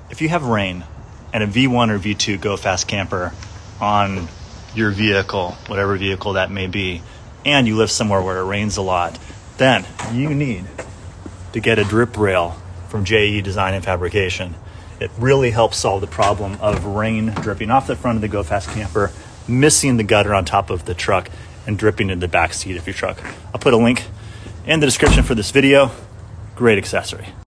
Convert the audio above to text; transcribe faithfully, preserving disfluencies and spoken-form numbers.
If you have rain and a V one or V two GoFast camper on your vehicle, whatever vehicle that may be, and you live somewhere where it rains a lot, then you need to get a DripRail from J E Design and Fabrication. It really helps solve the problem of rain dripping off the front of the GoFast camper, missing the gutter on top of the truck, and dripping into the back seat of your truck. I'll put a link in the description for this video. Great accessory.